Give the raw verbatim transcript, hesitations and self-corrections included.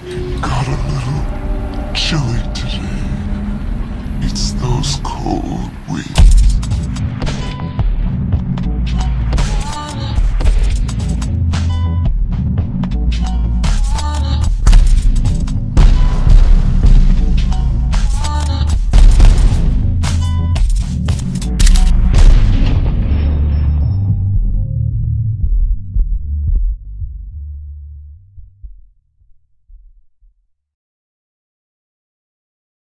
Got a little chilly today. It's those cold winds.